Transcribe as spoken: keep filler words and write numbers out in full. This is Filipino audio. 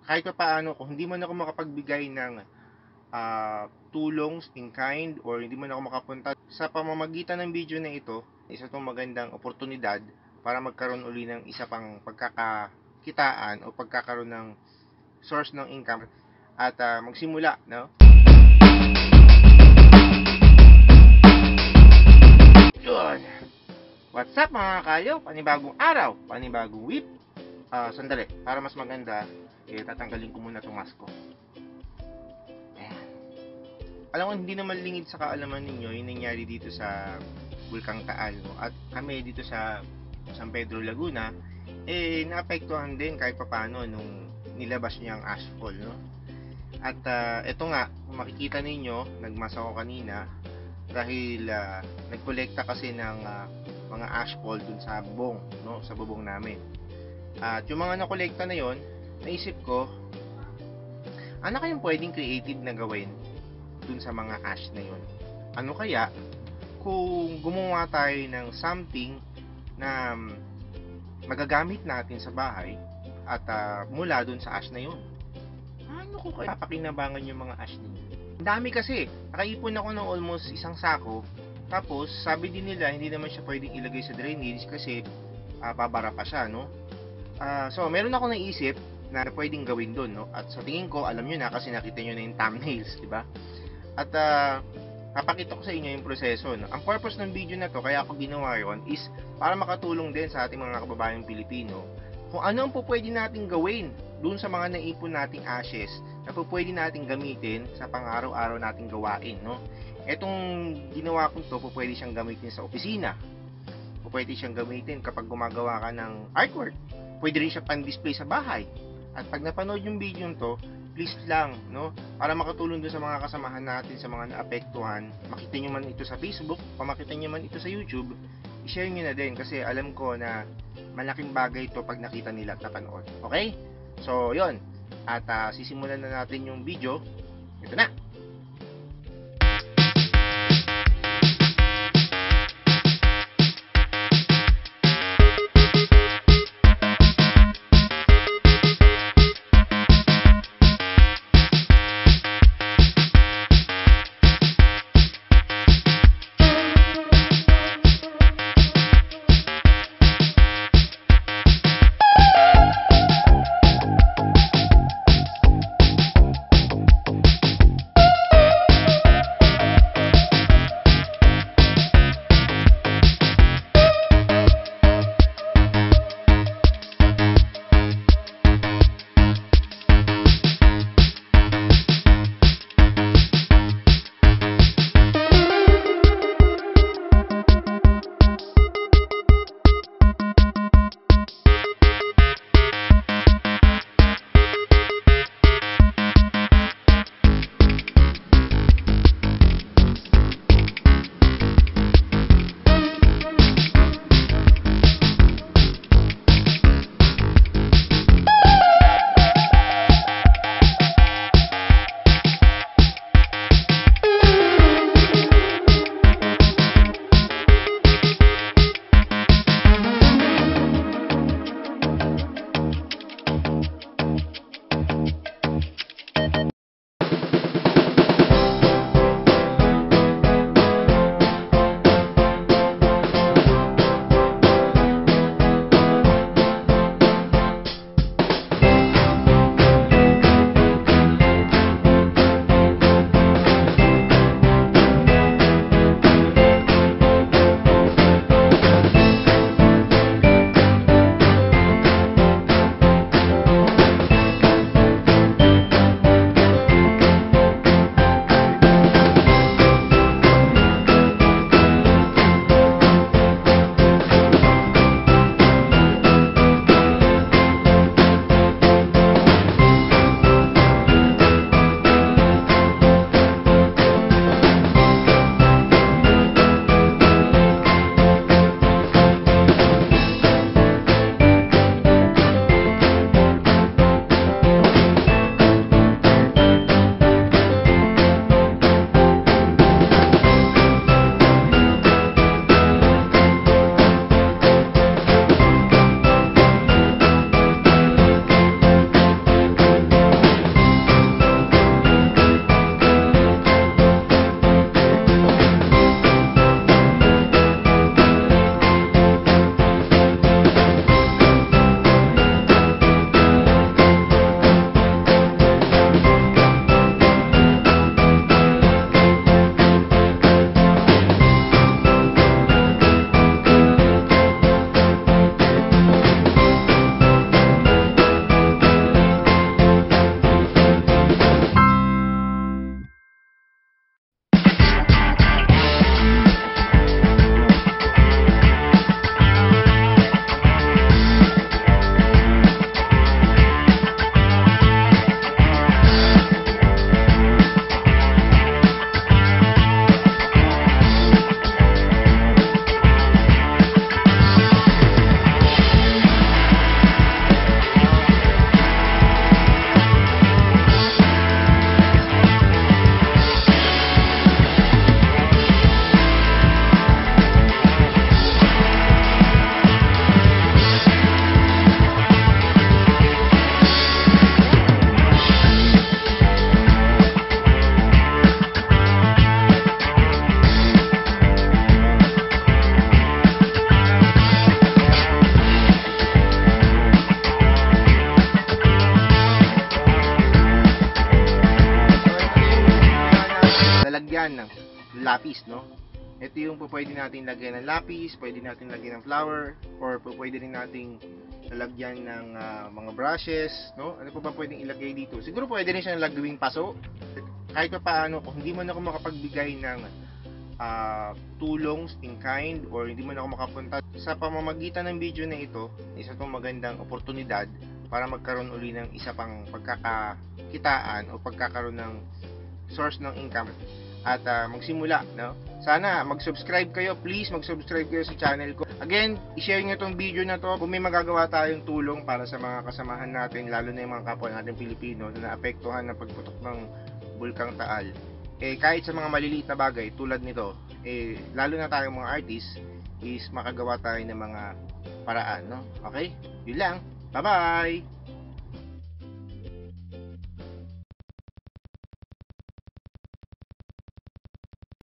kahit pa paano, kung hindi man ako makapagbigay ng uh, tulong in kind, or hindi man ako makapunta sa pamamagitan ng video na ito, isa itong magandang oportunidad para magkaroon uli ng isa pang pagkakakitaan o pagkakaroon ng source ng income at uh, magsimula, no? Yun. What's up mga kayo? Panibagong araw, panibagong week. Uh, sandali, para mas maganda, eh, tatanggalin ko muna itong mask ko. Ayan. Alam ko, hindi naman lingid sa kaalaman ninyo yung nangyari dito sa Bulkang Taal, no? At kami dito sa San Pedro, Laguna, eh, naapektuhan din kahit papano nung nilabas niya ang ashfall, no? At uh, eto nga, kung makikita ninyo, nagmasa ako kanina dahil uh, nagkolekta kasi ng uh, mga ashfall dun sa bubong, no? Sa bubong namin. At yung mga nakolekta na yon, naisip ko, ano kayang pwedeng creative na gawin dun sa mga ash na yon? Ano kaya kung gumawa tayo ng something na magagamit natin sa bahay at uh, mula dun sa ash na yon? Ano ko kaya pakinabangan yung mga ash ninyo? Ang dami kasi, nakaipon ako ng almost isang sako. Tapos sabi din nila hindi naman siya pwedeng ilagay sa drainage kasi uh, babara pa siya, no? Uh, so meron ako naisip na pwedeng gawin doon, no? At sa tingin ko, alam niyo na kasi nakita niyo na yung thumbnails, di ba? At uh, napakita ko sa inyo yung proseso, no? Ang purpose ng video na to, kaya ako ginawa yon, is para makatulong din sa ating mga kababayang Pilipino kung ano ang po pwede nating gawin doon sa mga naipon nating ashes na po pwede nating gamitin sa pang-araw-araw nating gawain, no? Etong ginawa ko to, po pwede siyang gamitin sa opisina, po pwede siyang gamitin kapag gumagawa ka ng artwork, pwede rin siya pan-display sa bahay. At pag napanood yung video to, please lang, no, para makatulong dun sa mga kasamahan natin, sa mga naapektuhan, makita nyo man ito sa Facebook, o makita nyo man ito sa YouTube, i-share nyo na din kasi alam ko na malaking bagay ito pag nakita nila at napanood. Okay? So, yon. At uh, sisimulan na natin yung video. Ito na. lalagyan ng lapis, no? Ito yung po pwede natin lagyan ng lapis, pwede natin lagyan ng flower, or po pwede rin nating lalagyan ng uh, mga brushes, no? Ano pa ba pwedeng ilagay dito? Siguro pwede rin siyang lagawing paso. Kahit pa paano, kung hindi man ako makapagbigay ng uh, tulong in kind, or hindi man ako makapunta sa pamamagitan ng video na ito, isa itong magandang oportunidad para magkaroon uli ng isa pang pagkakakitaan o pagkakaroon ng source ng income at uh, magsimula, no? Sana mag-subscribe kayo, please mag-subscribe kayo sa channel ko. Again, i-share nyo itong video na to kung may magagawa tayong tulong para sa mga kasamahan natin, lalo na yung mga kapwa natin Pilipino na naapektuhan ng pagputok ng Bulkang Taal. Eh kahit sa mga maliliit na bagay tulad nito, eh lalo na tayong mga artist, is makagawa tayo ng mga paraan, no? Okay? Yun lang. Bye-bye!